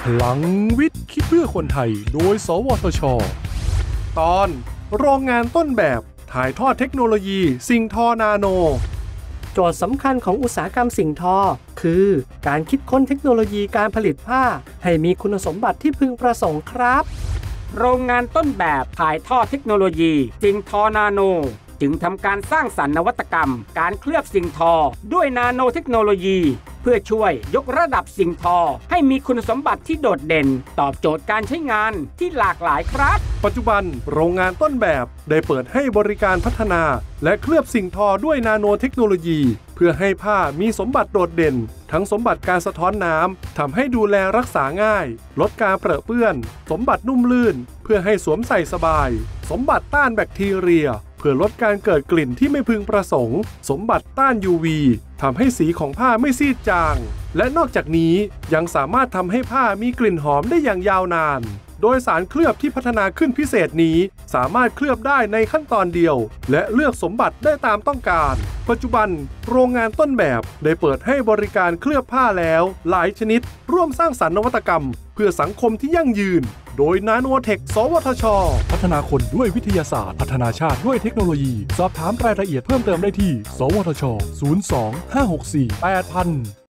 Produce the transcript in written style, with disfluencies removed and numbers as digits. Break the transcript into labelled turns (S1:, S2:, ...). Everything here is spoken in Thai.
S1: พลังวิทย์คิดเพื่อคนไทยโดยสวทช.ตอนโรงงานต้นแบบถ่ายทอดเทคโนโลยีสิ่งทอนาโน
S2: โจทย์สำคัญของอุตสาหกรรมสิ่งทอคือการคิดค้นเทคโนโลยีการผลิตผ้าให้มีคุณสมบัติที่พึงประสงค์ครับ
S3: โรงงานต้นแบบถ่ายทอดเทคโนโลยีสิ่งทอนาโนจึงทำการสร้างสรรค์นวัตกรรมการเคลือบสิ่งทอด้วยนาโนเทคโนโลยีเพื่อช่วยยกระดับสิ่งทอให้มีคุณสมบัติที่โดดเด่นตอบโจทย์การใช้งานที่หลากหลายครับ
S1: ปัจจุบันโรงงานต้นแบบได้เปิดให้บริการพัฒนาและเคลือบสิ่งทอด้วยนาโนเทคโนโลยีเพื่อให้ผ้ามีสมบัติโดดเด่นทั้งสมบัติการสะท้อนน้ำทำให้ดูแลรักษาง่ายลดการเปรอะเปื้อนสมบัตินุ่มลื่นเพื่อให้สวมใส่สบายสมบัติต้านแบคทีเรียเพื่อลดการเกิดกลิ่นที่ไม่พึงประสงค์สมบัติต้าน UV ทำให้สีของผ้าไม่ซีดจางและนอกจากนี้ยังสามารถทำให้ผ้ามีกลิ่นหอมได้อย่างยาวนานโดยสารเคลือบที่พัฒนาขึ้นพิเศษนี้สามารถเคลือบได้ในขั้นตอนเดียวและเลือกสมบัติได้ตามต้องการปัจจุบันโรงงานต้นแบบได้เปิดให้บริการเคลือบผ้าแล้วหลายชนิดร่วมสร้างสรรค์นวัตกรรมเพื่อสังคมที่ยั่งยืนโดยนาโนเทคสวทช.พัฒนาคนด้วยวิทยาศาสตร์พัฒนาชาติด้วยเทคโนโลยีสอบถามรายละเอียดเพิ่มเติมได้ที่สวทช. 02 564 8000